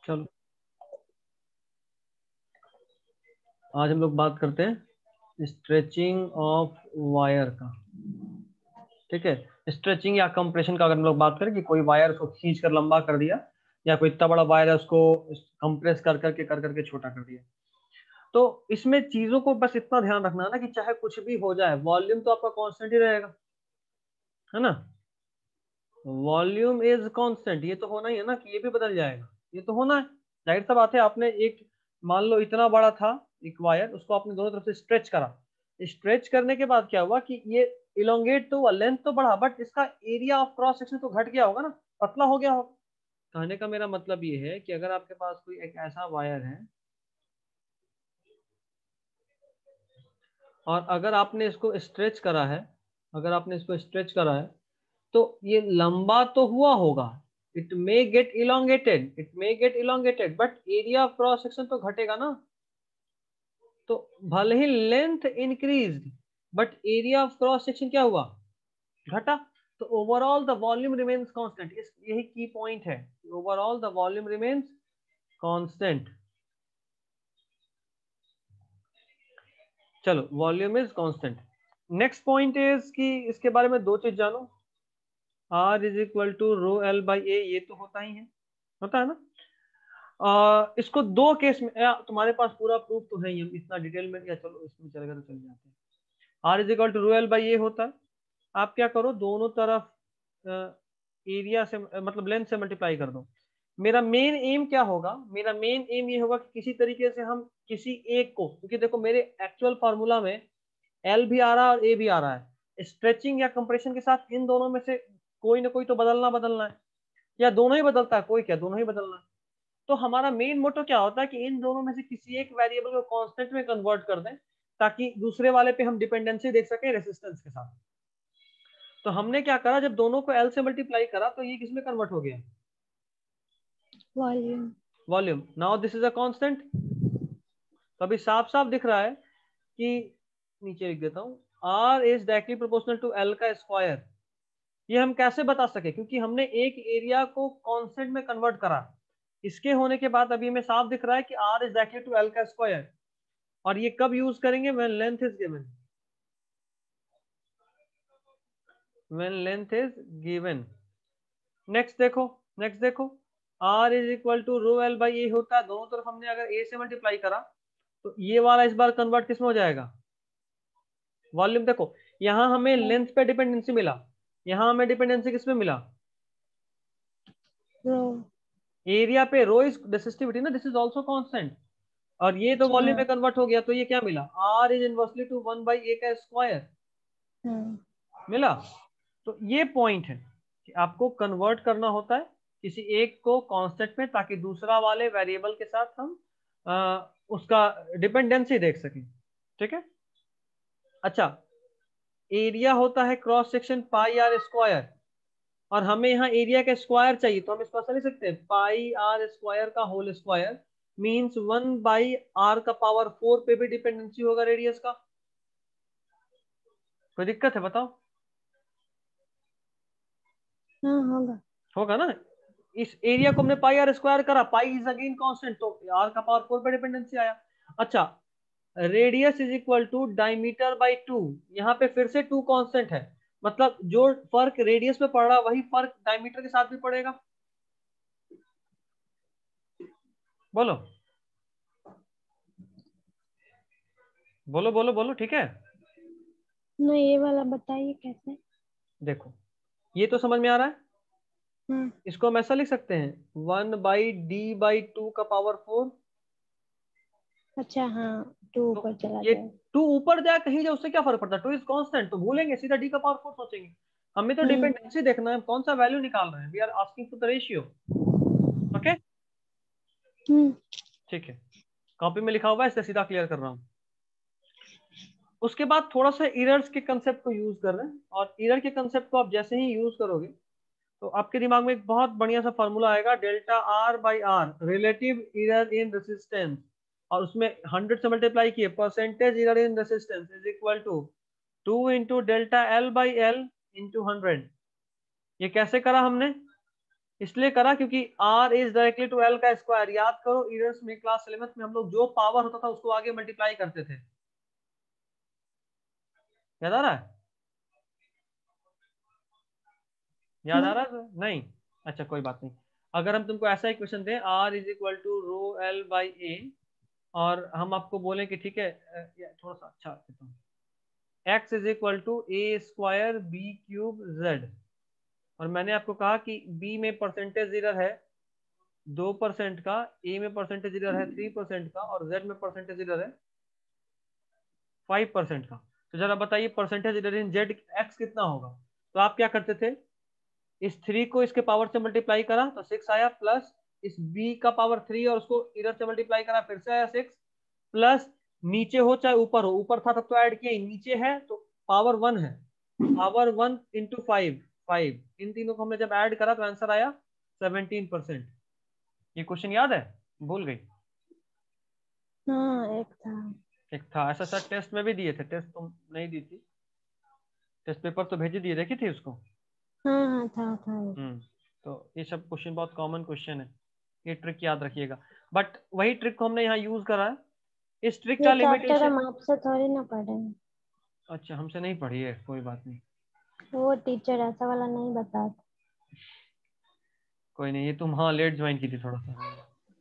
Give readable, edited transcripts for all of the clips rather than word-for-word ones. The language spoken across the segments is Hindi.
चलो आज हम लोग बात करते हैं स्ट्रेचिंग ऑफ वायर का। ठीक है, स्ट्रेचिंग या कंप्रेशन का अगर हम लोग बात करें कि कोई वायर उसको खींच कर लंबा कर दिया या कोई इतना बड़ा वायर है उसको कंप्रेस कर करके छोटा कर दिया। तो इसमें चीजों को बस इतना ध्यान रखना है ना कि चाहे कुछ भी हो जाए वॉल्यूम तो आपका कांस्टेंट ही रहेगा, है ना। वॉल्यूम इज कांस्टेंट, ये तो होना ही है ना कि ये भी बदल जाएगा, ये तो होना है। जाहिर सा बात है, आपने एक मान लो इतना बड़ा था एक वायर, उसको आपने दोनों तरफ से स्ट्रेच करा। स्ट्रेच करने के बाद क्या हुआ कि ये इलोंगेट तो हुआ, लेंथ तो बढ़ा, बट इसका एरिया ऑफ क्रॉस सेक्शन तो घट गया होगा ना, पतला हो गया होगा। कहने का मेरा मतलब ये है कि अगर आपके पास कोई एक ऐसा वायर है और अगर आपने इसको स्ट्रेच करा है, अगर आपने इसको स्ट्रेच करा है तो ये लंबा तो हुआ होगा, it may get elongated but area of cross section तो घटेगा ना। तो भले ही length increase but area of cross section क्या हुआ, घटा। तो overall the volume remains constant, इस यही की पॉइंट है, overall the volume remains constant. चलो volume is constant. Next point is कि इसके बारे में दो चीज जानो। R is equal to rho L by A, ये तो होता ही है, होता है ना। इसको दो केस में तुम्हारे पास पूरा प्रूफ तो है ही, हम इतना डिटेल में क्या, चलो इसमें चलेगा तो चल जाते हैं। R is equal to rho L by A होता है। आप क्या करो, दोनों तरफ एरिया से मतलब लेंथ से मल्टीप्लाई कर दो। मेरा मेन एम क्या होगा, मेरा मेन एम ये होगा कि किसी तरीके से हम किसी एक को, क्योंकि देखो मेरे एक्चुअल फार्मूला में एल भी आ रहा है और ए भी आ रहा है, स्ट्रेचिंग या कंप्रेशन के साथ इन दोनों में से कोई ना कोई तो बदलना है, या दोनों ही बदलता है, कोई क्या दोनों ही बदलना है। तो हमारा मेन मोटो क्या होता है कि इन दोनों में से किसी एक वेरिएबल को कांस्टेंट में कन्वर्ट कर दें ताकि दूसरे वाले पे हम डिपेंडेंसी देख सके रेसिस्टेंस के साथ। तो हमने क्या करा, जब दोनों को एल से मल्टीप्लाई करा तो ये किसमें कन्वर्ट हो गया, volume. Volume. Now this is a constant. तो अभी साफ साफ दिख रहा है कि, नीचे लिख देता हूं, R is directly proportional to L का स्क्वायर। ये हम कैसे बता सके, क्योंकि हमने एक एरिया को कांस्टेंट में कन्वर्ट करा। इसके होने के बाद अभी हमें साफ दिख रहा है कि R is directly to L का स्क्वायर। और ये कब यूज करेंगे, when length is given, when length is given. Next देखो R is equal to rho L by A होता है, दोनों तरफ हमने अगर ए से मल्टीप्लाई करा तो ये वाला इस बार कन्वर्ट किसमें हो जाएगा, वॉल्यूम। देखो यहां हमें लेंथ पे डिपेंडेंसी मिला, यहां हमें डिपेंडेंसी किसमें मिला, रो। एरिया पे। रो इज रेसिस्टिविटी ना, दिस इज आल्सो कांस्टेंट। और ये तो अच्छा वॉल्यूम में हाँ। कन्वर्ट हो गया, तो ये क्या मिला, are is inversely to 1/a का स्क्वायर हाँ। मिला। तो ये पॉइंट है कि आपको कन्वर्ट करना होता है किसी एक को कांस्टेंट में ताकि दूसरा वाले वेरिएबल के साथ हम उसका डिपेंडेंसी देख सकें। ठीक है। अच्छा, एरिया होता है cross section pi R square, और हमें यहाँ एरिया का स्क्वायर चाहिए, तो हम इसको ऐसा लिख सकते हैं, पाई आर स्क्वायर का होल स्क्वायर मीन्स 1/r का पावर 4 पे भी डिपेंडेंसी होगा रेडियस का। कोई दिक्कत है बताओ, हाँ होगा। होगा ना। इस एरिया को हमने पाई आर स्क्वायर करा, पाई इज अगेन कांस्टेंट, तो आर का पावर 4 पे डिपेंडेंसी आया। अच्छा, radius is equal to diameter by 2, यहाँ पे फिर से 2 कांस्टेंट है, मतलब जो फर्क रेडियस में पड़ रहा वही फर्क डायमीटर के साथ भी पड़ेगा। बोलो बोलो बोलो बोलो, ठीक है। नहीं, ये वाला बताइए कैसे। देखो ये तो समझ में आ रहा है, हाँ। इसको हम ऐसा लिख सकते हैं 1/d/2 का पावर 4। अच्छा हाँ, टू तो ऊपर चला ये जाए। 2 ऊपर जाए कहीं जाए उससे क्या फर्क पड़ता है, 2 इज कांस्टेंट, तो भूलेंगे सीधा d का पावर 4 सोचेंगे। हमें तो हम्म। डिपेंडेंसी देखना है, हम कौन सा वैल्यू निकाल रहे हैं, we are asking for the ratio. Okay hmm. ठीक है, कॉपी में लिखा हुआ है इसलिए सीधा क्लियर कर रहा हूँ। उसके बाद थोड़ा सा इरर्स के कंसेप्ट को यूज कर रहे हैं, और इरर के कंसेप्ट को आप जैसे ही यूज करोगे तो आपके दिमाग में एक बहुत बढ़िया सा फॉर्मूला आएगा, delta R by R, relative error in resistance, और उसमें 100 से मल्टीप्लाई किए, percentage error in resistance is equal to 2 into delta L by L into 100। ये कैसे करा हमने, इसलिए करा क्योंकि r is directly to l का स्क्वायर। याद करो इरर्स में क्लास 11th में हम लोग जो पावर होता था उसको आगे मल्टीप्लाई करते थे, याद आ रहा है? याद आ रहा है? नहीं? अच्छा कोई बात नहीं। अगर हम तुमको ऐसा इक्वेशन दें r is equal to rho L by A, और हम आपको बोलें कि ठीक है थोड़ा सा अच्छा x is equal to A square B cube Z, और मैंने आपको कहा कि b में परसेंटेज एरर है 2% का, a में परसेंटेज एरर है 3% का, और z में परसेंटेज एरर है 5% का। तो जरा बताइए percentage error in z x कितना होगा? तो आप क्या करते थे, इस 3 को इसके पावर से मल्टीप्लाई करा तो 6 आया, प्लस इस b का पावर 3 और उसको इधर से मल्टीप्लाई करा फिर से आया 6, प्लस नीचे हो चाहे ऊपर हो, ऊपर था तब तो ऐड किया, नीचे है तो पावर 1 है, पावर 1 इंटू 5, 5 इन तीनों को हमने जब ऐड करा तो आंसर आया 17%। ये क्वेश्चन याद है? भूल गई? हाँ एक था ऐसा सर, टेस्ट में भी दिए थे, टेस्ट तुम नहीं दी थी, टेस्ट पेपर तो भेज दिए, देखी थी उसको? हाँ हाँ था। तो ये सब क्वेश्चन बहुत कॉमन क्वेश्चन है, ये ट्रिक याद रखिएगा। बट वही ट्रिक को हमने यहाँ यूज करा है। इस ट्रिक का ये चैप्टर लिमिटेशन, हम आपसे थोड़ी ना पढ़े, अच्छा हमसे नहीं पढ़ी है, कोई बात नहीं, वो टीचर ऐसा वाला नहीं बताता। कोई नहीं, ये तुम हाँ लेट ज्वाइन की थी थोड़ा सा,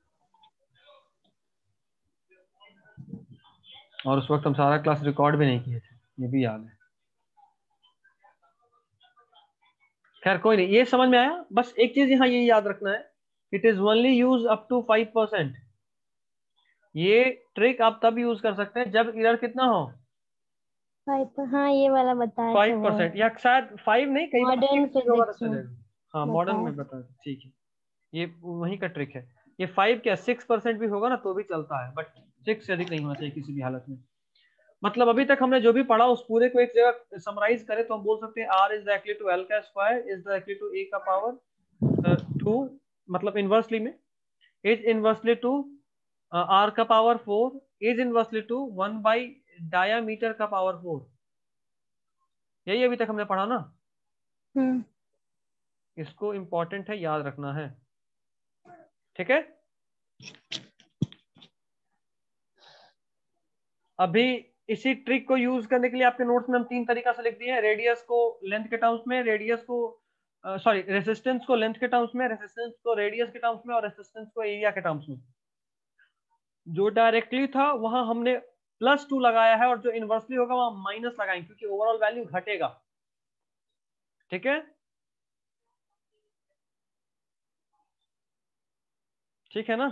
और उस वक्त हम सारा क्लास रिकॉर्ड भी नहीं किए थे, ये भी याद है। खैर कोई नहीं, ये समझ में आया। बस एक चीज यहाँ ये याद रखना है, it is only use up to 5%। ये ट्रिक आप तब यूज कर सकते हैं जब एरर कितना हो, 5, हाँ ये वाला बताए थे वो 5%, या शायद 5 नहीं, कई बार मॉडर्न 6 भी होगा तो फिजिक्स में चलेगा। हाँ मॉडर्न बताया। में बता, ठीक है, ये वहीं का ट्रिक है। ये 5 क्या 6% भी होगा ना तो भी चलता है, बट 6 से अधिक नहीं होना चाहिए किसी भी हालत में। मतलब अभी तक हमने जो भी पढ़ा उस पूरे को एक जगह समराइज करें तो हम बोल सकते हैं r is directly to l का square is directly to a का पावर 2, मतलब इनवर्सली में इज इनवर्सली टू r का power 4 is inversely to 1 by diameter का पावर 4। यही अभी तक हमने पढ़ा ना, हम्म इसको इंपॉर्टेंट है, याद रखना है, ठीक है? अभी इसी ट्रिक को यूज करने के लिए आपके नोट्स में हम 3 तरीका से लिख दिए हैं, रेडियस को लेंथ के टर्म्स में, रेडियस को सॉरी रेसिस्टेंस को लेंथ के टर्म्स में, रेसिस्टेंस को रेडियस के टर्म्स में, और रेसिस्टेंस को एरिया के टर्म्स में। जो डायरेक्टली था वहां हमने +2 लगाया है, और जो इनवर्सली होगा वहां माइनस लगाएंगे क्योंकि ओवरऑल वैल्यू घटेगा, ठीक है? ठीक है ना?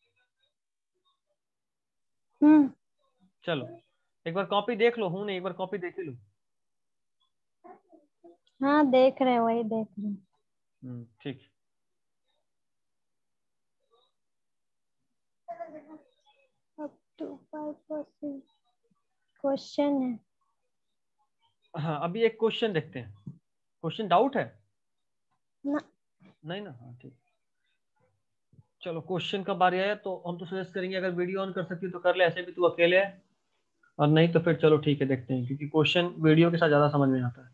हम्म चलो एक बार कॉपी देख लो, हूं नहीं, एक बार कॉपी देख लो। हाँ देख रहे हैं, वही देख रहे हैं। ठीक। अप टू 5% क्वेश्चन है हाँ अभी एक क्वेश्चन देखते हैं, क्वेश्चन डाउट है? ना। नहीं ना? हाँ ठीक। चलो क्वेश्चन का बारी आया तो हम तो सजेस्ट करेंगे अगर वीडियो ऑन कर सकती हो तो कर ले, ऐसे भी तू अकेले है, और नहीं तो फिर चलो ठीक है देखते हैं, क्योंकि क्वेश्चन वीडियो के साथ ज्यादा समझ में आता है।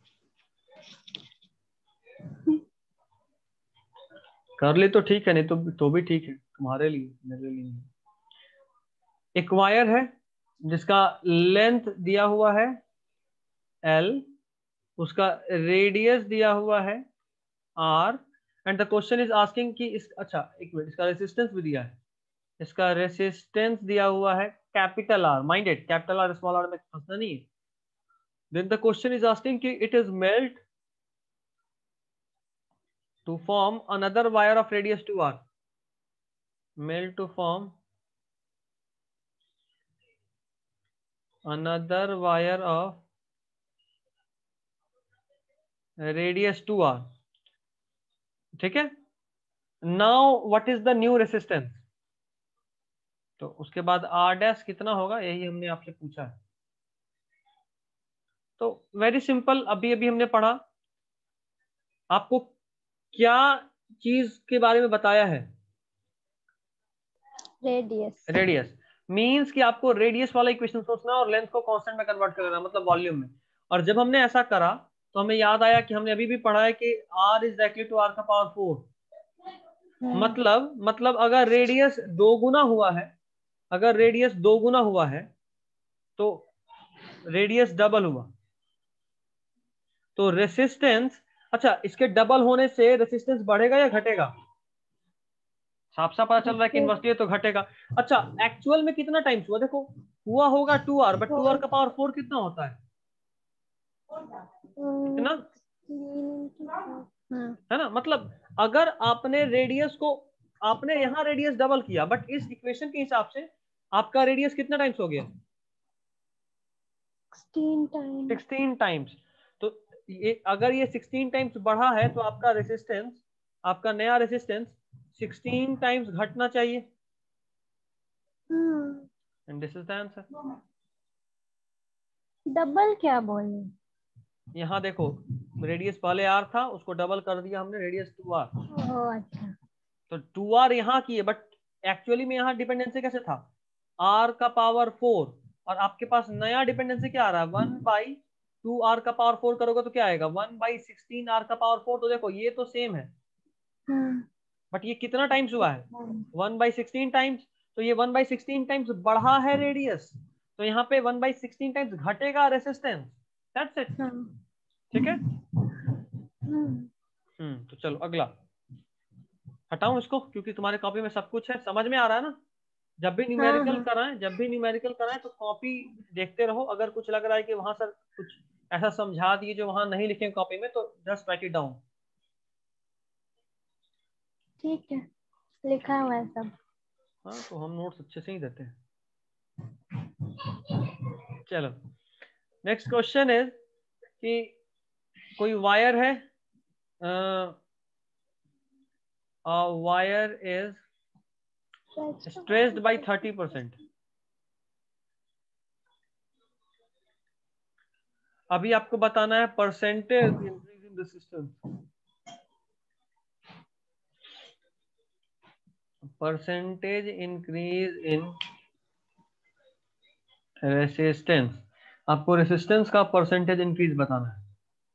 कर ले तो ठीक है, नहीं तो भी ठीक है, तुम्हारे लिए, मेरे लिए नहीं। एक वायर है जिसका लेंथ दिया हुआ है L, उसका रेडियस दिया हुआ है R, and the question is asking कि इस, अच्छा एक मिनट, इसका रेसिस्टेंस भी दिया है, इसका रेसिस्टेंस दिया हुआ है capital R, minded capital R small r में फंसना नहीं है। Then the question is asking कि it is melt to form another wire of radius 2r, melt to form another wire of radius 2r, ठीक है? now what is the new resistance? तो उसके बाद r डैश कितना होगा, यही हमने आपसे पूछा है। तो वेरी सिंपल, अभी अभी हमने पढ़ा, आपको क्या चीज के बारे में बताया है? रेडियस। रेडियस मींस कि आपको रेडियस वाला इक्वेशन सोचना और लेंथ को कांस्टेंट में कन्वर्ट कर देना, मतलब वॉल्यूम में। और जब हमने ऐसा करा तो हमें याद आया कि हमने अभी भी पढ़ा है कि r is equal to r का पावर 4, मतलब अगर रेडियस दो गुना हुआ है, अगर रेडियस दो गुना हुआ है तो रेडियस डबल हुआ तो रेसिस्टेंस, अच्छा इसके डबल होने से रेसिस्टेंस बढ़ेगा या घटेगा? साफ साफ पता चल रहा है कि इन्वर्सली है तो घटेगा। अच्छा एक्चुअल में कितना टाइम्स हुआ देखो, हुआ होगा 2r, बट 2r का पावर 4 कितना होता है? कितना है ना? मतलब अगर आपने रेडियस को, आपने यहाँ रेडियस डबल किया, बट इस इक्वेशन के हिसाब से आपका रेडियस कितना टाइम्स हो गया? 16 टाइम्स। तो ये अगर ये 16 टाइम्स बढ़ा है तो आपका रेसिस्टेंस, आपका नया रेसिस्टेंस 16 टाइम्स घटना चाहिए। And this is the answer. Double क्या बोले? यहाँ देखो रेडियस पहले r था, उसको डबल कर दिया हमने, रेडियस 2r। अच्छा। तो 2r यहाँ की है, बट एक्चुअली में यहाँ डिपेंडेंसी कैसे था? r का पावर 4, और आपके पास नया डिपेंडेंसी क्या आ रहा है? 1/2r का पावर 4 करोगे तो क्या आएगा? 1/16r का पावर 4। तो देखो ये तो सेम है, बट ये कितना टाइम्स हुआ है? 1/16 टाइम्स। तो ये 1/16 टाइम्स बढ़ा है रेडियस, तो यहाँ पे 1/16 टाइम्स घटेगा रेसिस्टेंस। That's it. ठीक है। तो चलो अगला हटाऊं इसको, क्योंकि तुम्हारे कॉपी में सब कुछ है, समझ में आ रहा है ना? जब भी न्यूमेरिकल कराएं, जब भी न्यूमेरिकल कराएं तो कॉपी देखते रहो। अगर कुछ लग रहा है कि वहां सर कुछ ऐसा समझा दिए जो वहां नहीं लिखे कॉपी में, तो जस्ट राइट इट डाउन। ठीक है, लिखा हुआ है सब। हाँ तो हम नोट्स अच्छे से ही देते हैं। चलो नेक्स्ट क्वेश्चन इज कि कोई वायर है, वायर इज स्ट्रेस्ड बाय 30%। अभी आपको बताना है percentage increase in resistance, percentage increase in resistance. आपको रेसिस्टेंस का परसेंटेज इंक्रीज बताना है।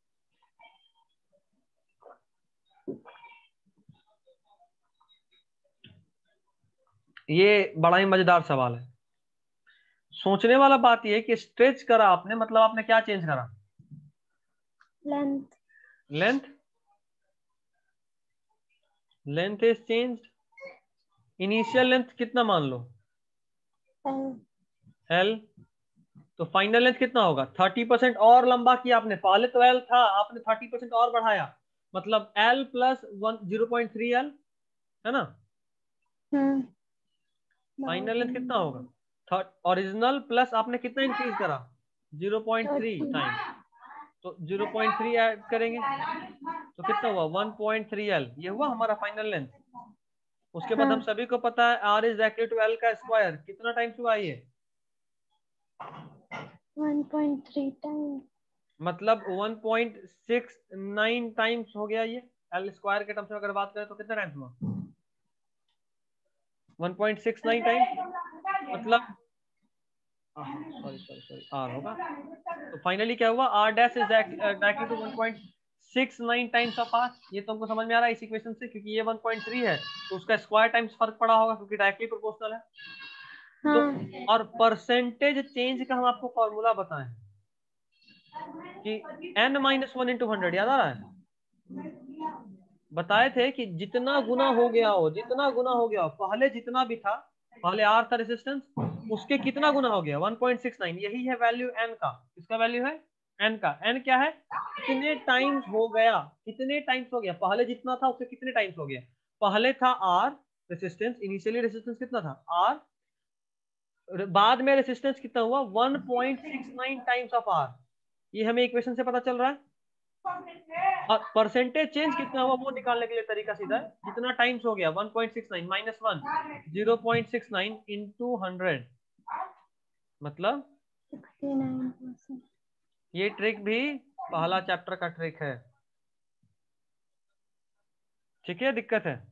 ये बड़ा ही मजेदार सवाल है। सोचने वाला बात यह है कि स्ट्रेच करा आपने, मतलब आपने क्या चेंज करा? Length. Length, length is changed. Initial length कितना मान लो? एल। तो फाइनल लेंथ कितना होगा? 30% और लंबा किया आपने, पहले तो एल था, आपने 30% और बढ़ाया, मतलब एल प्लस 0.3 एल, है ना? फाइनल लेंथ कितना होगा? ओरिजिनल प्लस आपने कितना इंक्रीज करा? 0.3 टाइम। तो 0.3 ऐड करेंगे तो कितना हुआ? 1.3 एल। ये हुआ हमारा फाइनल लेंथ। उसके बाद हम सभी को पता है R is equal to L का स्क्वायर। कितना टाइम्स हुआ ये? 1.3 टाइम, मतलब 1.69 टाइम्स हो गया ये। एल स्क्वायर के टर्म्स में अगर बात करें तो कितना टाइम्स हुआ? 1.69 टाइम्स। मतलब सॉरी सॉरी सॉरी, आर होगा। तो फाइनली क्या हुआ? R dash is equal to 1.69 times of R. ये तो हमको समझ में आ रहा है इस इक्वेशन से, क्योंकि ये 1.3 है तो उसका स्क्वायर टाइम्स फर्क पड़ा होगा, क्योंकि डायरेक्टली प्रोपोर्शनल है। तो और परसेंटेज चेंज का हम आपको फॉर्मूला बताएं कि n-1 इंटू 100, याद आ रहा है? बताए थे कि जितना गुना हो गया हो, जितना गुना हो गया हो, पहले जितना भी था, पहले आर था रेजिस्टेंस, उसके कितना गुना हो गया? 1.69। यही है वैल्यू एन का। इसका वैल्यू है एन का। एन क्या है? कितने टाइम्स हो गया, कितने टाइम्स हो गया, पहले जितना था उससे कितने टाइम्स हो गया। पहले था आर रेजिस्टेंस, इनिशियली रेजिस्टेंस कितना था? आर। बाद में रेजिस्टेंस कितना हुआ? 1.69 टाइम्स ऑफ आर। ये हमें इक्वेशन से पता चल रहा है। और परसेंटेज चेंज कितना हुआ वो निकालने के लिए तरीका सीधा है, जितना टाइम्स हो गया 1.69 माइनस 1, 0.69 इंटू 100, मतलब 69%। ये ट्रिक भी पहला चैप्टर का ट्रिक है। ठीक है, दिक्कत है,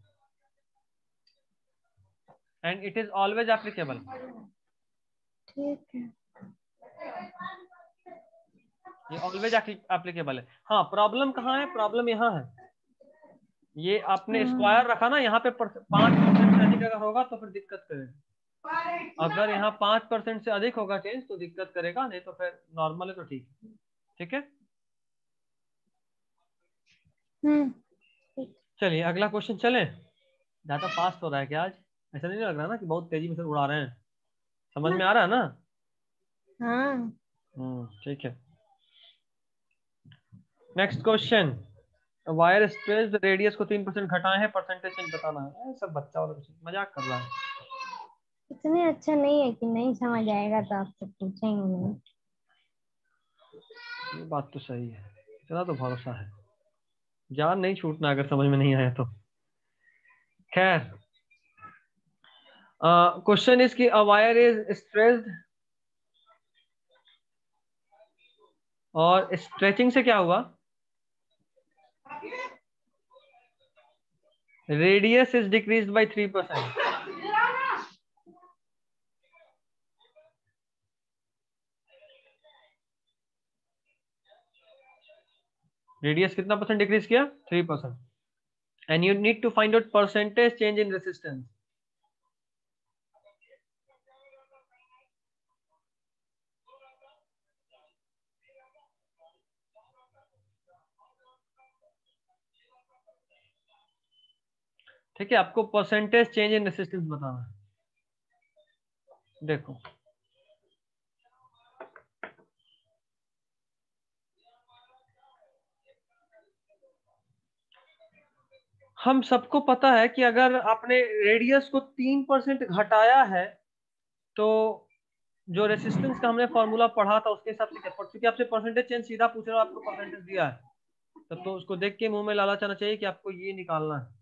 and it is always applicable. ठीक है। ये ऑलवेज एप्लीकेबल है। हाँ प्रॉब्लम कहाँ है? प्रॉब्लम यहाँ है। ये आपने स्क्वायर रखा ना, यहाँ पे 5% से अधिक अगर होगा तो फिर दिक्कत करेगा। अगर यहाँ 5% से अधिक होगा चेंज तो दिक्कत करेगा, नहीं तो फिर नॉर्मल है तो ठीक है। ठीक है, चलिए अगला क्वेश्चन चलें। ज्यादा फास्ट हो रहा है क्या आज? ऐसा नहीं लग रहा ना कि बहुत तेजी में से उड़ा रहे हैं? समझ में आ रहा है ना? हाँ। ठीक है। Next question, wire stress radius को 3% घटाए हैं, परसेंटेज चेंज बताना है। सब बच्चा वाला क्वेश्चन, मजाक कर रहा है। इतने अच्छा नहीं है कि नहीं समझ आएगा तो आपसे पूछेंगे नहीं। ये बात तो सही है, इतना तो भरोसा है, जान नहीं छूटना अगर समझ में नहीं आया तो। खैर, क्वेश्चन इज कि अ वायर इज स्ट्रेस्ड, और स्ट्रेचिंग से क्या हुआ? Radius is decreased by 3%। Radius कितना परसेंट डिक्रीज किया? 3%। And you need to find out percentage change in resistance. ठीक है, आपको परसेंटेज चेंज इन रेसिस्टेंस बताना है। देखो, हम सबको पता है कि अगर आपने रेडियस को 3% घटाया है तो जो रेसिस्टेंस का हमने फॉर्मूला पढ़ा था उसके हिसाब से क्या, क्योंकि आपसे परसेंटेज चेंज सीधा पूछ रहा हूं, आपको परसेंटेज दिया है तब तो उसको देख के मुंह में लालच आना चाहिए कि आपको ये निकालना है।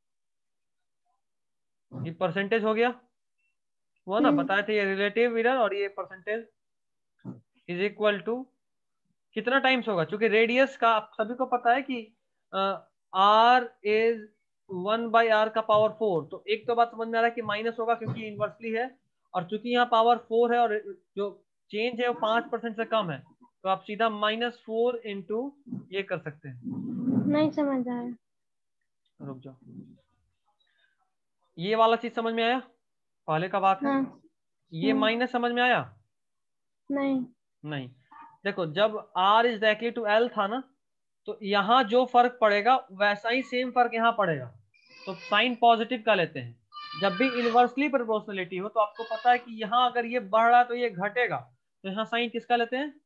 ये परसेंटेज हो गया, वो ना बताए थे, ये रिलेटिव एरर और ये परसेंटेज इज इक्वल टू कितना टाइम्स होगा, क्योंकि रेडियस का आप सभी को पता है कि आर इज 1/r का पावर 4। तो एक तो बात समझ में आ रहा है कि माइनस होगा क्योंकि इनवर्सली है, और चूंकि यहाँ पावर 4 है और जो चेंज है वो 5% से कम है, तो आप सीधा -4 इंटू ये कर सकते हैं। नहीं समझ आया। रुक जाओ, ये वाला चीज समझ में आया? पहले का बात है, हाँ। ये माइनस समझ में आया? नहीं। नहीं। देखो, जब r is directly to l था ना, तो यहाँ जो फर्क पड़ेगा वैसा ही सेम फर्क यहाँ पड़ेगा, तो साइन पॉजिटिव का लेते हैं। जब भी इनवर्सली प्रोपोर्शनलिटी हो तो आपको पता है कि यहाँ अगर ये बढ़ रहा है तो ये घटेगा, तो यहाँ साइन किसका लेते हैं?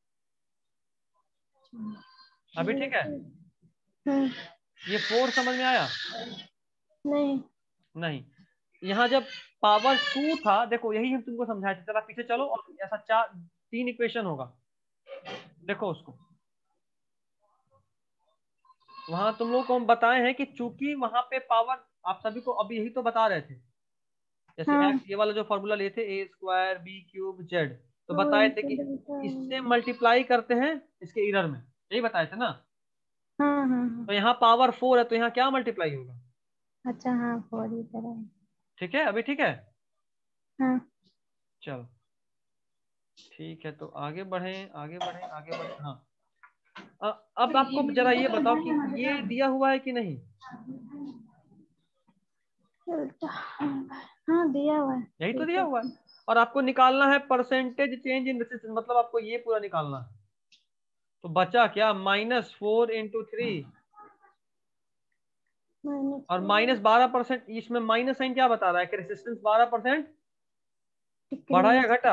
अभी ठीक है? ये 4 समझ में आया? नहीं। नहीं। यहाँ जब पावर 2 था, देखो यही हम तुमको समझाए थे, चला पीछे चलो, और ऐसा 3 इक्वेशन होगा, देखो उसको। वहां तुम लोग को हम बताए हैं कि चूंकि वहां पे पावर, आप सभी को अभी यही तो बता रहे थे, जैसे हाँ। x, ये वाला जो फॉर्मूला लिए थे a² b³ z, तो बताए थे कि इससे मल्टीप्लाई करते हैं इसके इरर में, यही बताए थे ना। हाँ हाँ हाँ। तो यहाँ पावर 4 है तो यहाँ क्या मल्टीप्लाई होगा? अच्छा, हाँ, पूरी तरह। ठीक है, अभी ठीक है? हाँ। चलो ठीक है, तो आगे बढ़े आगे बढ़े आगे बढ़े। हाँ, अब आपको जरा ये बताओ कि ये दिया हुआ है कि नहीं? हाँ, दिया हुआ है। यही तो दिया हुआ है, और आपको निकालना है परसेंटेज चेंज इन रेसिस्टेंस, मतलब आपको ये पूरा निकालना है। तो बचा क्या? -4 इंटू 3, और -12%। इसमें माइनस साइन क्या बता रहा है कि रेसिस्टेंस 12% बढ़ा या घटा?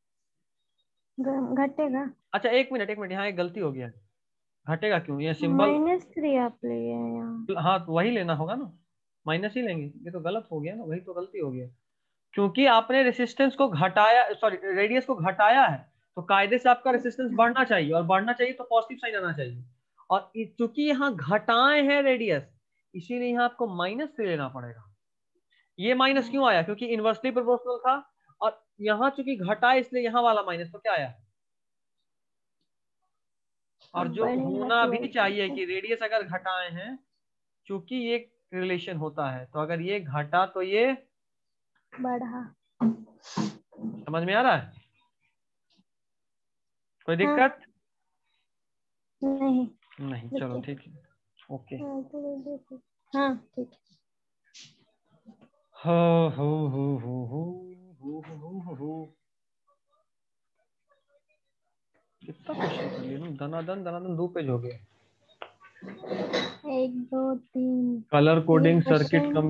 घटेगा। अच्छा, एक मिनट एक मिनट, यहाँ एक गलती हो गया है। घटेगा क्यों? ये सिंबल, -3 आप लिए हैं यहाँ। हाँ तो वही लेना होगा ना, माइनस ही लेंगे। ये तो गलत हो गया ना, वही तो गलती हो गया, क्योंकि आपने रेसिस्टेंस को घटाया, सॉरी रेडियस को घटाया है, तो कायदे से आपका रेसिस्टेंस बढ़ना चाहिए, और बढ़ना चाहिए तो पॉजिटिव साइन आना चाहिए। और चूंकि यहाँ घटाए हैं रेडियस, इसीलिए यहाँ आपको -3 लेना पड़ेगा। ये माइनस क्यों आया? क्योंकि इनवर्सली प्रोपोर्शनल था, और यहाँ चूंकि घटा है इसलिए यहाँ वाला माइनस, तो क्या आया? और जो बढ़ेगा होना तो भी चाहिए कि रेडियस अगर घटाए हैं, क्योंकि ये रिलेशन होता है, तो अगर ये घटा तो ये बढ़ा। समझ में आ रहा है? कोई हाँ। दिक्कत? नहीं। नहीं, चलो ठीक है, ओके। हाँ, तो देखो। हाँ ठीक है। हो कितना क्वेश्चन कर लिया, दनादन दनादन 2 पेज हो गए। 1 2 3 कलर ये कोडिंग, क्वेश्चन।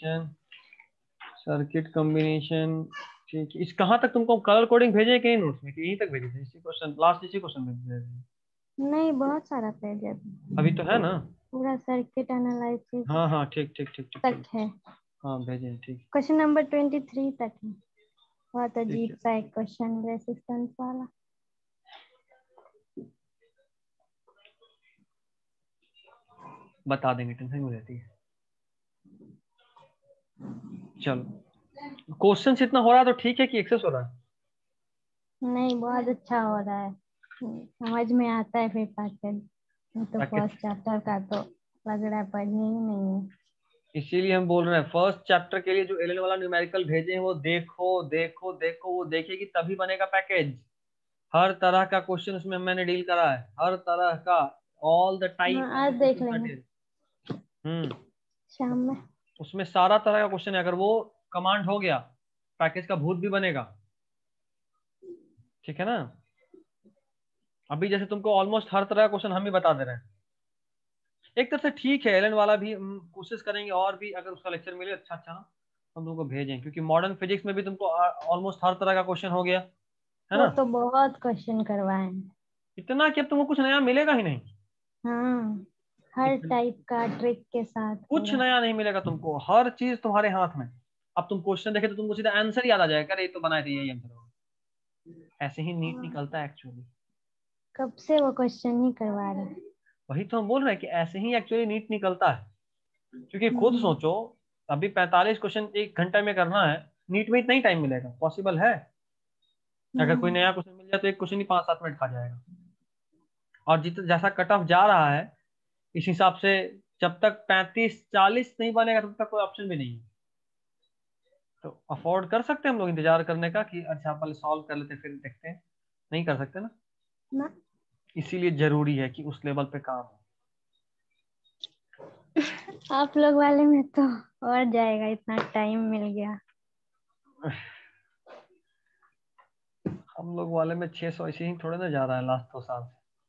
सर्किट कॉम्बिनेशन ठीक है। इस कहाँ तक तुमको कलर कोडिंग भेजे कहीं नोट्स में कि यहीं तक भेजे थे? इसी क्वेश्चन, लास्ट इसी क्वेश्चन में भेजे थे? नहीं, बहुत सारा पेज है। अभी तो है ना? पूरा सर्किट एनालिसिस हाँ हाँ ठीक ठीक ठीक ठीक तक ठीक। है। हाँ भेजे हैं, ठीक क्वेश्चन नंबर 23 तक है। बहुत ठीक अजीब है। सा एक क्वेश्चन, रेसिस्टेंस वाला। बता देंगे, टेंशन नहीं रहती है। चलो, क्वेश्चन इतना हो रहा है तो ठीक है कि एक्सेस हो रहा है? नहीं, बहुत अच्छा हो रहा है। समझ में आता है फिर पैटर्न। तो पैकेज, फर्स्ट चैप्टर का तो लग रहा है पढ़ने ही नहीं है। इसीलिए हम बोल रहे हैं फर्स्ट चैप्टर के लिए जो एलन वाला न्यूमेरिकल भेजे हैं वो देखो देखो देखो, वो देखेगी तभी बनेगा पैकेज। हर तरह का क्वेश्चन उसमें मैंने डील करा है, हर तरह का, ऑल द हाँ, टाइप ऑफ आज द देख क्वेश्चन आर लेंगे देयर। हम्म। शाम में। उसमें सारा तरह का क्वेश्चन है, अगर वो कमांड हो गया पैकेज का भूत भी बनेगा। ठीक है ना? अभी जैसे तुमको ऑलमोस्ट हर तरह का क्वेश्चन हम ही बता दे रहे हैं। एक तरह से ठीक है, एलन वाला भी हम कोशिश करेंगे और भी अगर उसका लेक्चर मिले अच्छा अच्छा ना, हम तुमको भेजें, क्योंकि मॉडर्न फिजिक्स में भी तुमको ऑलमोस्ट हर तरह का क्वेश्चन हो गया है वो ना? तो बहुत क्वेश्चन करवाए हैं। इतना कि अब तुमको कुछ नया मिलेगा ही नहीं। हाँ, हर इतना टाइप का ट्रिक के साथ कुछ पूरा। नया नहीं मिलेगा तुमको, हर चीज तुम्हारे हाथ में। अब तुम क्वेश्चन देखे तो तुमको सीधा आंसर याद आ जाएगा, अरे ये तो बनाए थे, यही आंसर होगा। ऐसे ही नीट हाँ, निकलता है एक्चुअली। कब से वो क्वेश्चन ही करवा रहे हैं। वही तो हम बोल रहे हैं कि ऐसे ही एक्चुअली नीट निकलता है। क्योंकि खुद हम्म, सोचो, अभी 45 क्वेश्चन 1 घंटे में करना है, नीट में इतना ही टाइम मिलेगा? पॉसिबल है? अगर कोई हम्म, नया क्वेश्चन मिल जाए तो एक क्वेश्चन ही 5-7 मिनट खा जाएगा। और जितना जैसा कट ऑफ जा रहा है इस हिसाब से, जब तक 35-40 नहीं बनेगा तब तक कोई ऑप्शन भी नहीं है। तो अफोर्ड कर सकते हैं हम लोग इंतजार करने का कि अच्छा पहले सॉल्व कर लेते फिर देखते हैं? नहीं कर सकते ना। ना। इसीलिए जरूरी है कि उस लेवल पे काम हो। आप लोग वाले में तो और जाएगा, इतना टाइम मिल गया। हम लोग वाले में 600 ऐसे ही थोड़े ना जा रहा है लास्ट 2 साल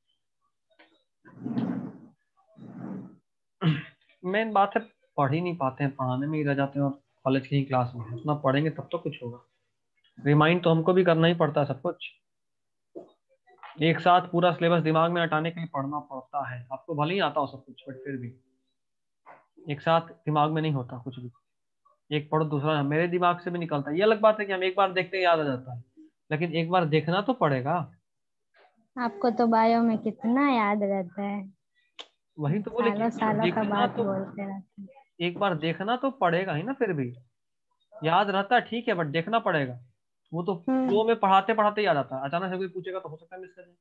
से। मेन बात है, पढ़ ही नहीं पाते हैं, पढ़ाने में ही रह जाते हैं और कॉलेज की ही क्लास में उतना पढ़ेंगे तब तो कुछ होगा। रिमाइंड तो हमको भी करना ही पड़ता है सब कुछ, एक साथ पूरा सिलेबस दिमाग में हटाने के लिए पढ़ना पड़ता है। आपको भले ही आता हो सब कुछ, बट फिर भी एक साथ दिमाग में नहीं होता कुछ भी। एक पढ़ो दूसरा मेरे दिमाग से भी निकलता है। ये अलग बात है कि हम एक बार देखते ही याद आ जाता है, लेकिन एक बार देखना तो पड़ेगा। आपको तो बायो में कितना याद रहता है। वही तो बोले कि सालों एक बार सालों का देखना बात तो, बोलते रहते हैं। एक बार देखना तो पड़ेगा ही ना। फिर भी याद रहता है ठीक है, बट देखना पड़ेगा। वो तो हम्म। फ्लो में पढ़ाते पढ़ाते याद आता है, अचानक से कोई पूछेगा तो हो सकता है मिस कर जाए।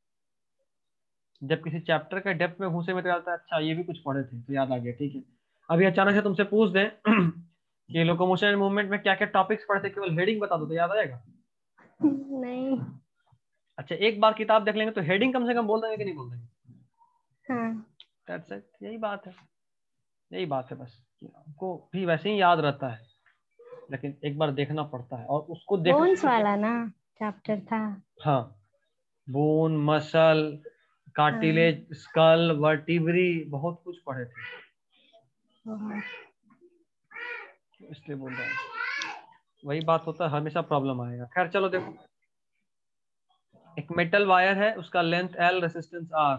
जब किसी चैप्टर के डेप्थ में घुसे में तो याद आता है अच्छा ये भी कुछ पढ़े थे तो याद आ गया, ठीक है। अभी अचानक से तुमसे पूछ दें कि लोकोमोशन एंड मूवमेंट में क्या क्या टॉपिक्स पढ़े थे, केवल हेडिंग बता दो तो याद आएगा? नहीं। अच्छा एक बार किताब देख लेंगे तो हेडिंग कम से कम बोल देंगे कि नहीं बोल देंगे? हाँ। That's it, यही बात है। यही बात है बस कि हमको भी वैसे ही याद रहता है, लेकिन एक बार देखना पड़ता है और उसको देखने बोन्स के लिए वाला ना चैप्टर था। हाँ, बोन, मसल, हाँ। कार्टिलेज, स्कल, वर्टिब्री, बहुत कुछ पढ़े थे, बहुत। इसलिए बोल रहा हूँ। वही बात होता है, हमेशा प्रॉब्लम आएगा। खैर चलो देखो, एक मेटल वायर है, उसका length L, resistance R।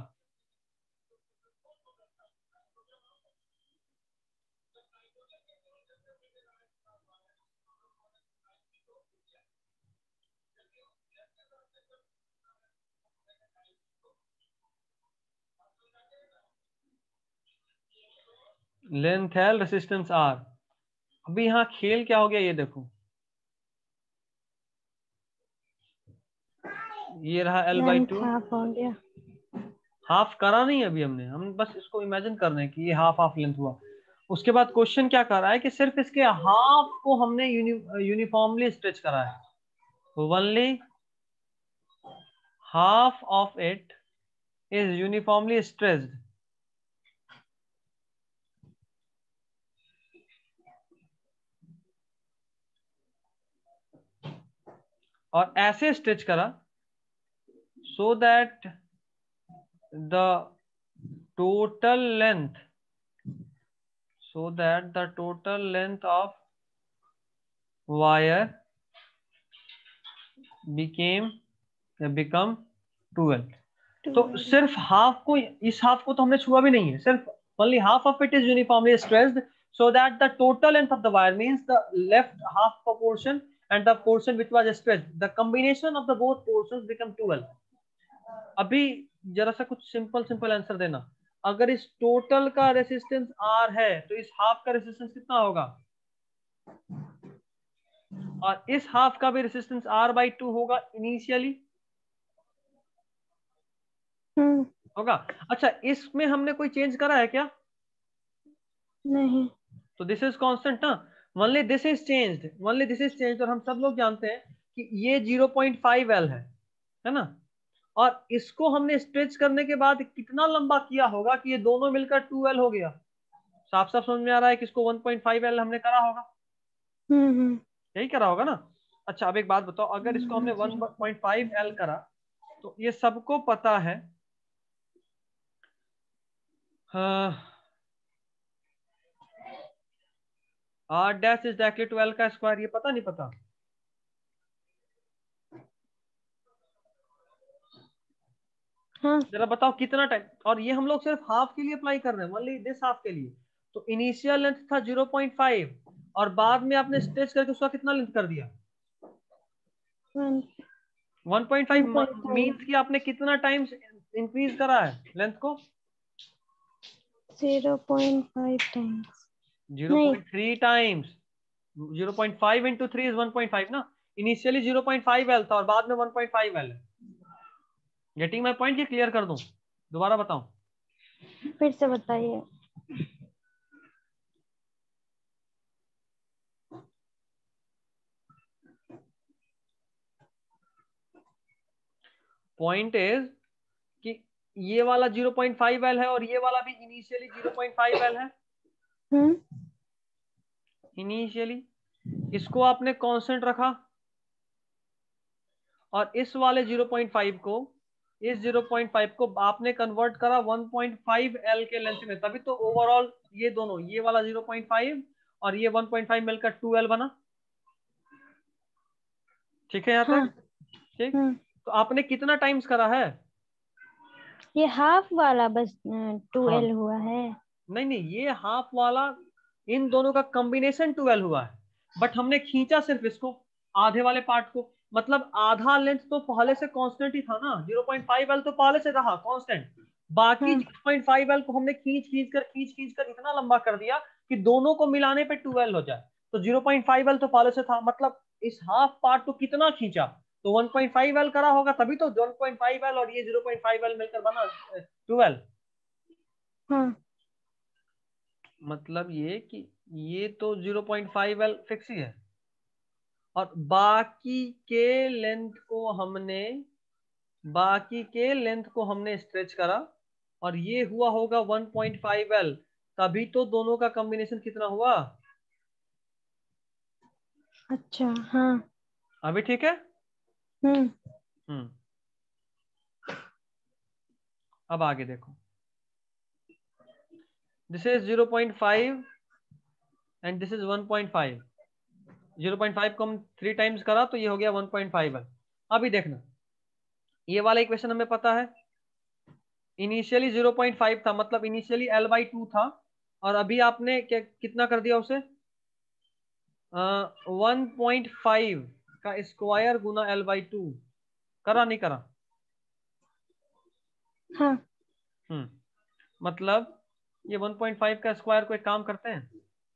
Length L, resistance R। अभी यहाँ खेल क्या हो गया ये देखो, ये रहा लेंथ L/2। हाफ हो गया। हाफ करा नहीं अभी हमने, हम बस इसको इमेजिन कर रहे हैं कि ये हाफ हाफ लेंथ हुआ। उसके बाद क्वेश्चन क्या कर रहा है कि सिर्फ इसके हाफ को हमने यूनिफॉर्मली स्ट्रेच करा है, only half of it is uniformly stretched। और ऐसे स्ट्रेच करा so that the total length of wire become 12। तो सिर्फ हाफ को, इस हाफ को तो हमने छुआ भी नहीं है, सिर्फ only half of it is uniformly stressed so that the total length of the wire means the left half portion and the portion which was stretched, the combination of the both portions become 12। अभी जरा सा कुछ सिंपल आंसर देना, अगर इस टोटल का रेसिस्टेंस R है तो इस हाफ का रेसिस्टेंस कितना होगा, और इस हाफ का भी रेसिस्टेंस R/2 होगा इनिशियली, होगा। अच्छा, इसमें हमने कोई चेंज करा है क्या? नहीं। तो दिस इज कांस्टेंट ना, ओनली दिस इज चेंज्ड, और हम सब लोग जानते हैं कि ये 0.5 L है ना, और इसको हमने स्ट्रेच करने के बाद कितना लंबा किया होगा कि ये दोनों मिलकर 2L हो गया। साफ साफ समझ में आ रहा है कि इसको 1.5 L हमने करा होगा, यही करा होगा ना। अच्छा, अब एक बात बताओ, अगर इसको हमने 1.5 L करा तो ये सबको पता है R dash is directly to L का स्क्वायर, ये पता नहीं पता? हाँ। जरा बताओ कितना टाइम, और ये हम लोग सिर्फ हाफ के लिए अप्लाई कर रहे हैं, ओनली दिस हाफ के लिए। तो इनिशियल लेंथ था 0.5 और बाद में आपने स्ट्रेच करके उसका कितना लेंथ कर दिया? 1.5 मीन्स कि आपने कितना टाइम्स इंक्रीज करा है लेंथ को? 0.5 टाइम्स, 0.3 टाइम्स। 0.5 इंटू 3 इज 1.5 ना। इनिशियली 0.5 L था और बाद में 1.5 L है। Getting my point? ये क्लियर कर दूं, दोबारा बताऊं? फिर से बताइए। पॉइंट इज कि ये वाला 0.5 L है और ये वाला भी इनिशियली 0.5 L है। इनिशियली इसको आपने कांस्टेंट रखा और इस वाले 0.5 को, इस 0.5 को आपने कन्वर्ट करा 1.5 L के लेंथ में, तभी तो ओवरऑल ये दोनों, ये वाला 0.5 और ये 1.5 मिलकर 2L बना। ठीक है यहाँ तक? ठीक। तो आपने कितना टाइम्स करा है? ये हाफ वाला बस 2L हुआ है। नहीं, ये हाफ वाला, इन दोनों का कॉम्बिनेशन 2L हुआ है, बट हमने खींचा सिर्फ इसको, आधे वाले पार्ट को। मतलब आधा लेंथ तो पहले से कांस्टेंट ही था ना, 0.5 L तो पहले से रहा कांस्टेंट, बाकी 0.5 L को हमने खींच कर इतना लंबा कर दिया कि दोनों को मिलाने पे 2L हो जाए। तो 0.5 L तो पहले से था, मतलब इस हाफ पार्ट को कितना खींचा, तो 1.5 L करा होगा, तभी तो 1.5 L और ये 0.5 L मिलकर बना 2L। मतलब ये कि ये तो 0.5 L फिक्स ही है, और बाकी के लेंथ को हमने स्ट्रेच करा और ये हुआ होगा 1.5 L, तभी तो दोनों का कॉम्बिनेशन कितना हुआ? अच्छा, हाँ। अभी ठीक है? अब आगे देखो, this is 0.5 and this is 1.5। 0.5 को हम 3 टाइम्स करा तो ये हो गया 1.5 L। अभी देखना, ये वाला इक्वेशन हमें पता है, इनिशियली 0.5 था, मतलब इनिशियली L/2 था, और अभी आपने क्या कितना कर दिया उसे? 1.5 का स्क्वायर गुना L/2 करा, नहीं करा? हाँ। मतलब ये 1.5 का स्क्वायर को एक काम करते हैं,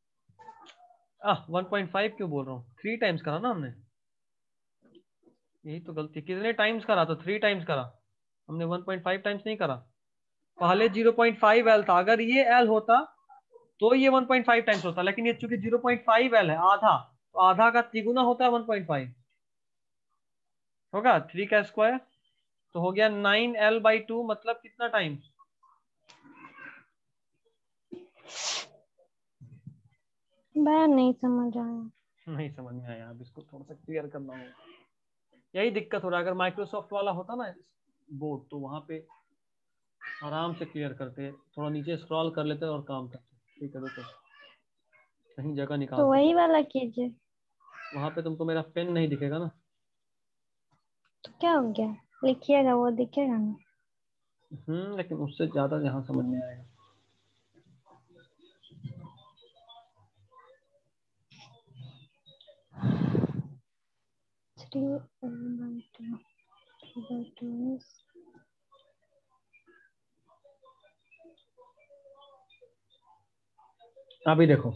1.5 क्यों बोल रहा हूँ, 3 टाइम्स करा ना हमने, यही तो गलती। कितने टाइम्स करा? तो 3 टाइम्स करा हमने, 1.5 टाइम्स नहीं करा। पहले 0.5 L था, अगर ये L होता तो ये 1.5 टाइम्स होता, लेकिन ये चूंकि 0.5 L है आधा, तो आधा का तिगुना होता है 1.5, होगा 3 का स्क्वायर, तो हो गया 9L/2, मतलब कितना टाइम्स? नहीं समझ आया। नहीं समझ में आया, अब इसको थोड़ा सा क्लियर करना होगा। यही दिक्कत हो रहा है। अगर माइक्रोसॉफ्ट वाला होता ना बोर्ड तो वहां पे आराम से क्लियर करते, थोड़ा नीचे स्क्रॉल कर लेते और काम करते। ठीक है देखो, कहीं जगह तो निकालते, वही वाला कीजिए। वहां पे तुमको मेरा पेन नहीं दिखेगा ना। तो क्या हो गया, लिखिएगा वो दिखेगा ना। लेकिन उससे ज्यादा यहाँ समझ में आएगा। थ्री by two is अभी देखो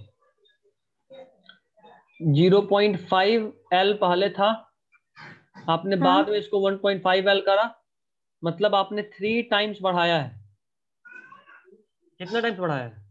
0.5 L पहले था, आपने हाँ बाद में इसको 1.5 L करा, मतलब आपने 3 टाइम्स बढ़ाया है। कितना टाइम्स बढ़ाया है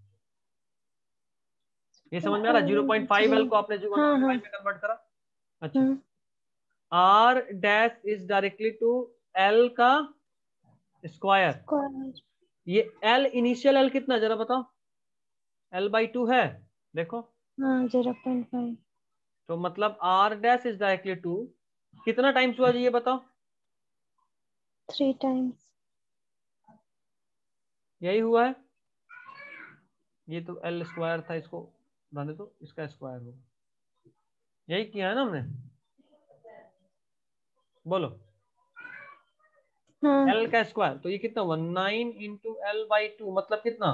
ये समझ में आ रहा है? 0.5 L को आपने जो हाँ 1.5 हाँ में कन्वर्ट करा। अच्छा, हाँ R dash is directly to L का स्क्वायर। स्क्वायर। ये L इनिशियल L कितना जरा बताओ? L/2 है, देखो। हाँ 0.5। तो मतलब R dash is directly to कितना टाइम्स हुआ जी ये बताओ? 3 टाइम्स। यही हुआ है। ये तो L स्क्वायर था, इसको रहने दो, इसका स्क्वायर होगा। यही किया है ना हमने, बोलो। हाँ L का स्क्वायर तो ये कितना हुआ? 9 इंटू L/2 मतलब कितना?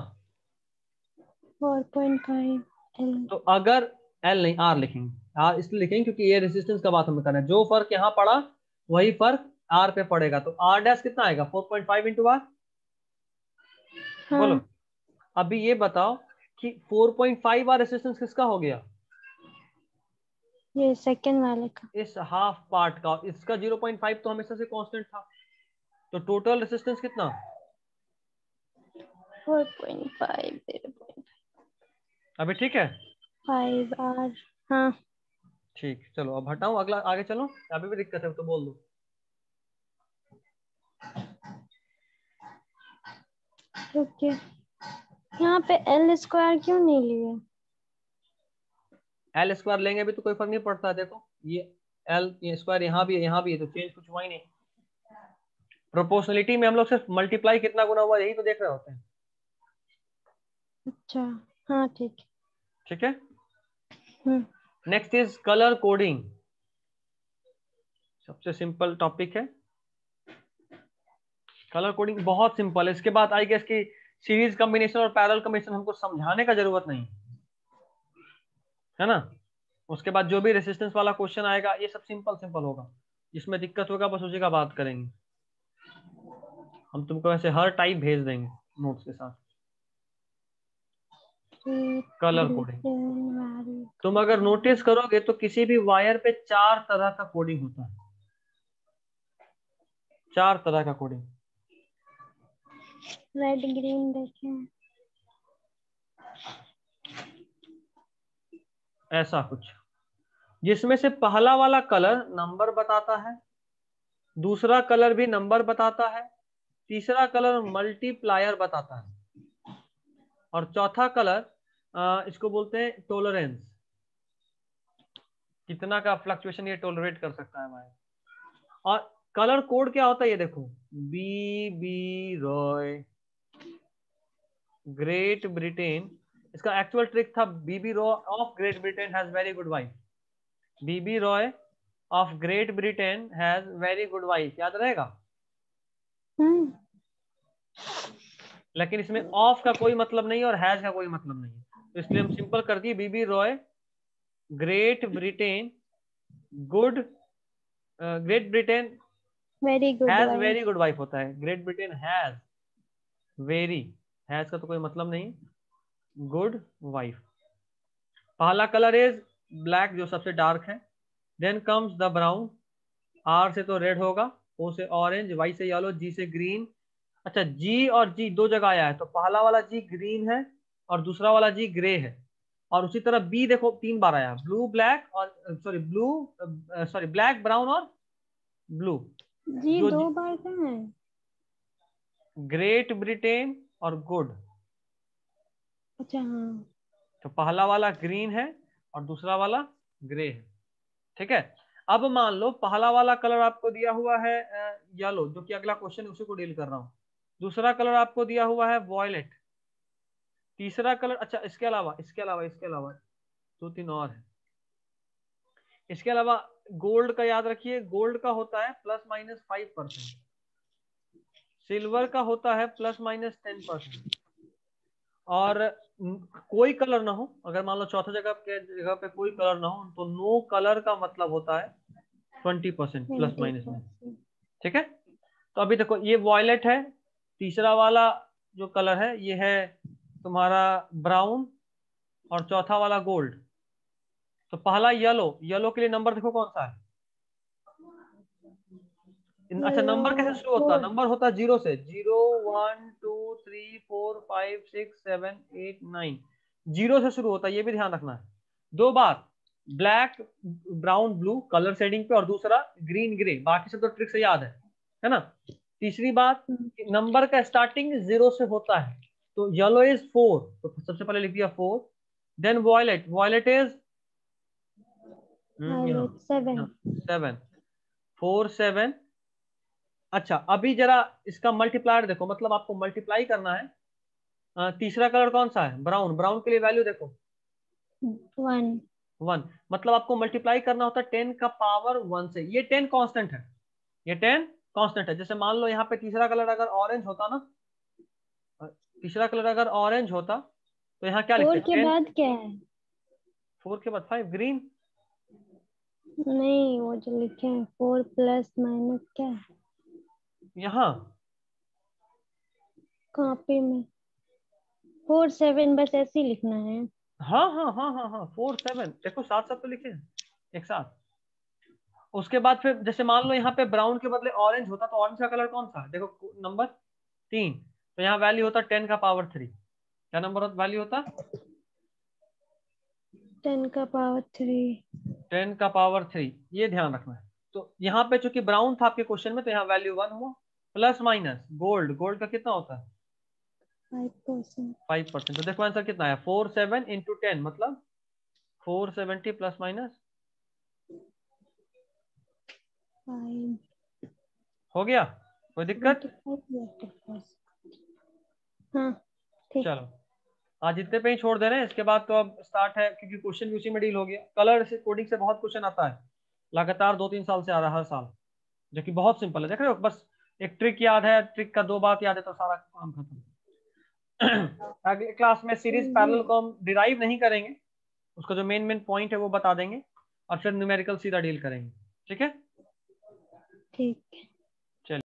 4.5 L। तो अगर L नहीं R लिखेंगे, R इसलिए लिखेंगे क्योंकि ये रेजिस्टेंस का बात हमें करना है। जो फर्क यहाँ पड़ा वही फर्क R पे पड़ेगा। तो R डैश कितना आएगा? 4.5 इंटू R। बोलो। हाँ अभी ये बताओ कि 4.5 R रेजिस्टेंस किसका हो गया? ये सेकेंड वाले का। इस हाफ पार्ट का। इसका 0.5 तो हमेशा से कांस्टेंट था। तो टोटल रेजिस्टेंस कितना? 4.5 अभी ठीक है? 0.5 R। हाँ ठीक, चलो अब हटाओ, अगला आगे चलो। अभी भी दिक्कत है तो बोल दो। रुकिए, यहाँ पे L स्क्वायर क्यों नहीं लिए? L स्क्वायर लेंगे भी तो कोई फर्क नहीं पड़ता। देखो ये L ये स्क्वायर यहाँ भी है, यहाँ भी है, तो चेंज कुछ हुआ ही नहीं। प्रोपोर्शनलिटी में हम लोग सिर्फ मल्टीप्लाई कितना गुना हुआ यही तो देख रहे होते हैं। अच्छा हाँ ठीक ठीक है। है। Next is colour coding. सबसे सिंपल टॉपिक है कलर कोडिंग, बहुत सिंपल है। इसके बाद आई गेस की सीरीज कॉम्बिनेशन और पैरेलल कॉम्बिनेशन हमको समझाने का जरूरत नहीं है ना। उसके बाद जो भी रेसिस्टेंस वाला क्वेश्चन आएगा ये सब सिंपल सिंपल होगा। जिसमें दिक्कत होगा बस उसी का बात करेंगे। हम तुमको ऐसे हर टाइप भेज देंगे नोट्स के साथ। कलर कोडिंग तुम अगर नोटिस करोगे तो किसी भी वायर पे 4 तरह का कोडिंग होता है। 4 तरह का कोडिंग। रेड ग्रीन देखें। ऐसा कुछ जिसमें से पहला वाला कलर नंबर बताता है, दूसरा कलर भी नंबर बताता है, तीसरा कलर मल्टीप्लायर बताता है, और चौथा कलर इसको बोलते हैं टोलरेंस। कितना का फ्लक्चुएशन ये टोलरेट कर सकता है वायर। और कलर कोड क्या होता है ये देखो, B B Roy, Great Britain. इसका एक्चुअल ट्रिक था BB Roy of Great Britain has very good wife. BB Roy of Great Britain has very good wife, याद रहेगा। हम्म। लेकिन इसमें ऑफ का कोई मतलब नहीं और हैज का कोई मतलब नहीं है, तो इसलिए हम सिंपल कर दिए BB Roy Great Britain good Great Britain very good has wife. Very good wife होता है। Great Britain has very, has का तो कोई मतलब नहीं, गुड वाइफ। पहला कलर इज ब्लैक जो सबसे डार्क है। Then comes the brown, R से तो रेड होगा, ओ से ऑरेंज, वाई से येलो, जी से ग्रीन। अच्छा जी और जी दो जगह आया है, तो पहला वाला जी ग्रीन है और दूसरा वाला जी ग्रे है। और उसी तरह बी देखो 3 बार आया, ब्लू ब्लैक और सॉरी ब्लैक ब्राउन और ब्लू। जी जो 2 बार का है। ग्रेट ब्रिटेन और गुड, अच्छा हाँ। तो पहला वाला ग्रीन है और दूसरा वाला ग्रे है। ठीक है। अब मान लो पहला वाला कलर आपको दिया हुआ है येलो, जो कि अगला क्वेश्चन उसी को डील कर रहा हूँ। दूसरा कलर आपको दिया हुआ है वॉयलेट। तीसरा कलर, अच्छा इसके अलावा 2-3 और है। इसके अलावा गोल्ड का याद रखिए, गोल्ड का होता है ±5%, सिल्वर का होता है ±10%, और कोई कलर ना हो, अगर मान लो चौथा जगह पे कोई कलर ना हो, तो नो कलर का मतलब होता है 20% ±। में ठीक है। तो अभी देखो ये वॉयलेट है, तीसरा वाला जो कलर है ये है तुम्हारा ब्राउन, और चौथा वाला गोल्ड। तो पहला येलो के लिए नंबर देखो कौन सा है। अच्छा, नंबर कैसे शुरू होता है? नंबर होता है 0 से। 0 1 2 3 4 5 6 7 8 9, 0 से शुरू होता है, ये भी ध्यान रखना है। 2 बार black brown blue colour shading पे, और दूसरा ग्रीन ग्रे, बाकी सब तो ट्रिक से याद है ना। तीसरी बात, नंबर का स्टार्टिंग 0 से होता है। तो येलो इज 4, तो सबसे पहले लिख दिया 4। Then violet is 7, 4 7। अच्छा, अभी जरा इसका मल्टीप्लायर देखो, मतलब आपको मल्टीप्लाई करना है। तीसरा कलर कौन सा है? ब्राउन के लिए वैल्यू देखो 1, मतलब आपको मल्टीप्लाई करना होता है 10 का पावर 1 से। ये 10 कांस्टेंट है, ये 10 कांस्टेंट है। जैसे मान लो यहाँ पे तीसरा कलर अगर ऑरेंज होता ना, तो यहाँ क्या लिखते 4 हैं? के 10। बाद क्या है? 4 के बाद 5 ग्रीन। नहीं, वो जो लिखे हैं 4 प्लस माइनस क्या है यहाँ कॉपी में? 4 7 बस ऐसे ही लिखना है। हाँ 4 7 देखो, साथ साथ तो लिखे हैं एक साथ। उसके बाद फिर जैसे मान लो यहाँ पे ब्राउन के बदले ऑरेंज होता, तो ऑरेंज का कलर कौन सा है? देखो नंबर 3, तो यहाँ वैल्यू होता 10 का पावर 3। क्या नंबर वैल्यू होता? 10 का पावर 3। 10 का पावर 3, ये ध्यान रखना है। तो यहाँ पे चूंकि ब्राउन था आपके क्वेश्चन में, तो यहाँ वैल्यू 1 हुआ। प्लस माइनस गोल्ड का कितना होता है? 5%। 5%। तो देखो आंसर कितना है? 4 7 इंटू 10, मतलब 470 प्लस माइनस 5 हो गया। कोई दिक्कत? 25। हाँ ठीक। चलो, आज इतने पे ही छोड़ दे रहे हैं। इसके बाद तो अब स्टार्ट है, क्योंकि क्वेश्चन भी उसी में डील हो गया। कलर से कोडिंग से बहुत क्वेश्चन आता है, लगातार 2-3 साल से आ रहा है हर साल, जो कि बहुत सिंपल है। देख रहे हो, बस एक ट्रिक याद है, ट्रिक का 2 बात याद है तो सारा काम खत्म। अगले क्लास में सीरीज पैरेलल को हम डिराइव नहीं करेंगे, उसका जो मेन मेन पॉइंट है वो बता देंगे, और फिर न्यूमेरिकल सीधा डील करेंगे। ठीक है। ठीक।